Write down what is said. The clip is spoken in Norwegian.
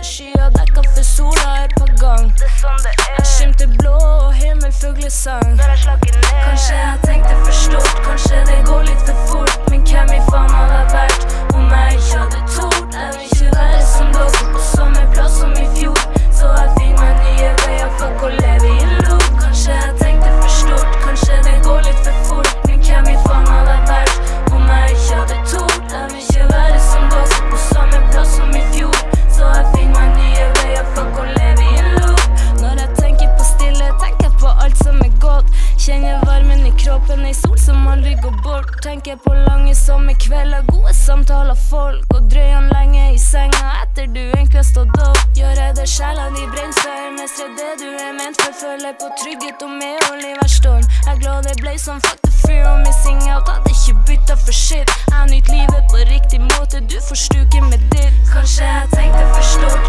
Skyer dekket for sola på gang. Jeg skimter blå og himmelfuglesang. Kanskje jeg tenkte for stort, kanskje det går litt for fort. Men hvem I faen hadde vært om jeg ikke hadde tort? Jeg vil ikke være som dere på samme plass som I fjor. Så jeg finner meg nye veier, fuck å leve I loop. Kanskje jeg tenkte for stort, kanskje det går litt for fort. Men hvem I faen hadde vært om jeg ikke hadde tort? Jeg vil ikke være som dere på samme plass som I fjor. Så jeg finner meg nye veier, fuck å leve I loop. Når jeg tenker på stille, tenker på alt som godt. Kjenner varmen I kroppen, I sol som aldri går bort. Tenker på lange sommerkvelder, gode samtaler, folk. Og drøyene lenge I senga etter du egentlig har stått opp. Gjør jeg det sjela di brenner før, mestre det du ment for. Føler på trygghet og medhold I hver storm. Jeg glad det ble som fuck the fear og missing out. Hadde ikke byttet for shit. Jeg nyt livet på riktig måte, du får stuke med ditt. Kanskje jeg tenkte for stort,